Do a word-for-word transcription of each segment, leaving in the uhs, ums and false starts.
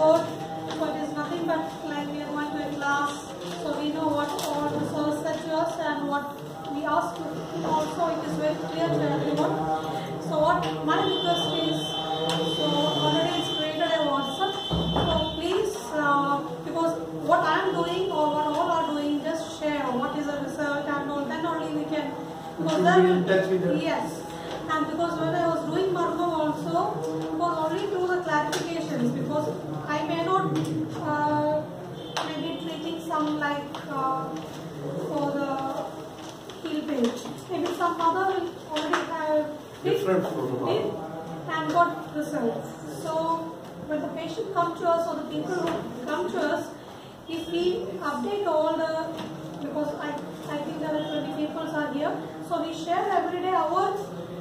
good. So it is nothing but like we are going to a class. So we know what all the source said to us and what we asked to. Also it is very clear to everyone. So what my request is, so already it's created a WhatsApp. So please, uh, because what I am doing or what all are doing, just share what is the result and all. Then only we can. Because then, in touch with them. Yes. And because when I was doing Margam also, it was only through the clarifications, because I may not uh, maybe treating some like uh, for the heel page. Maybe some other will already have different protocol and got results. So when the patient comes to us or the people who come to us, if we update all the, because I, I think there are twenty people are here, so we share every day our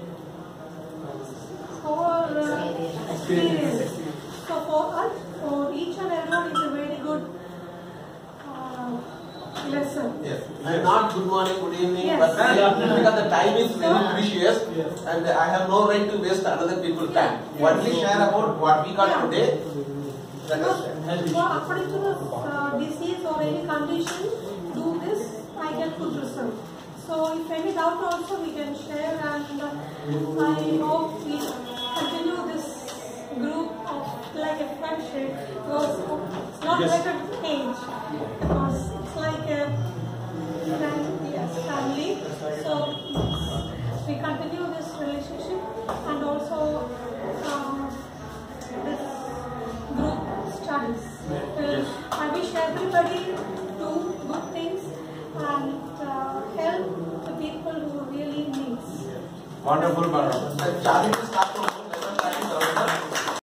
our uh, experience. So for us, for each and everyone, is a very good uh, lesson. Yes. And not good morning, good evening, yes. but yeah. Because the time is very so, precious, yes. And I have no right to waste another people's time. Yes. Only share about what we got yeah. today. That is, so, according to the uh, disease or any condition, do this, I get good result. So if any doubt also we can share, and uh, I hope we continue this group of like a friendship, because it's not yes. like an age, because it's like a friend, yes, family. So we continue this relationship, and also um, this group studies. Yes. I wish everybody do good things and uh, help the people who really needs. Wonderful, madam.